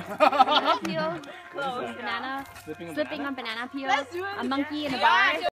Banana peel. Banana. Slipping on banana peel. A monkey in a bar.